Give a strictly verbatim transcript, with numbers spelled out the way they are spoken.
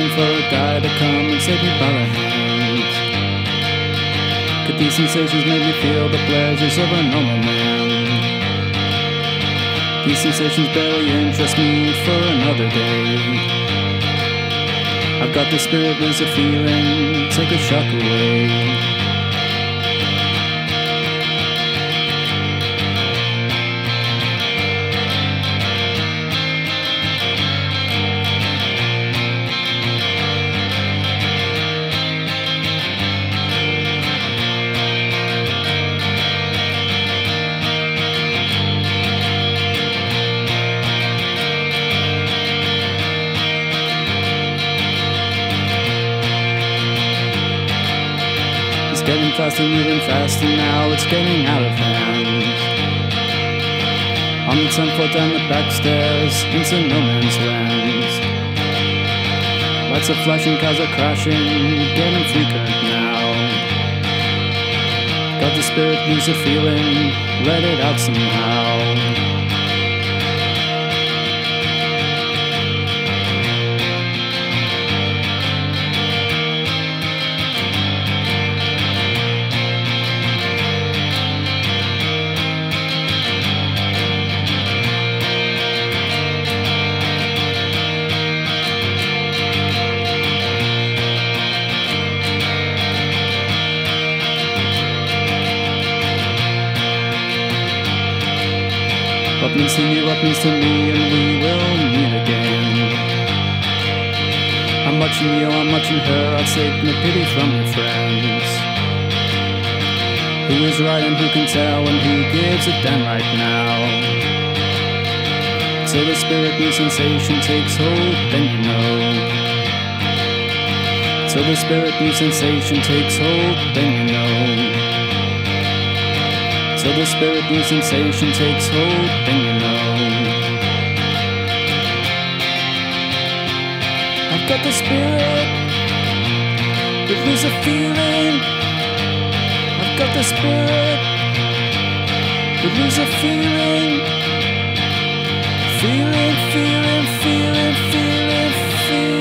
looking for a guy to come and save me by the hand. Could these sensations make me feel the pleasures of a normal man? These sensations barely interest me for another day. I've got the spirit, lose a feeling, take a shock away. Getting faster, moving faster now, it's getting out of hand. On the tenth floor down the back stairs, into no man's land. Lights are flashing, cars are crashing, getting freaker now. Got the spirit, lose a feeling, let it out somehow. What means to me, what means to me, and we will meet again. I'm watching you, I'm watching her, I'll take no pity from your friends. Who is right and who can tell, and who gives a damn right now? Till the spirit new sensation takes hold, then you know. Till the spirit new sensation takes hold, then you know. Till the spirit new sensation takes hold, then you know. I've got the spirit, but lose a feeling. I've got the spirit, but lose a feeling. Feeling, feeling, feeling, feeling, feeling.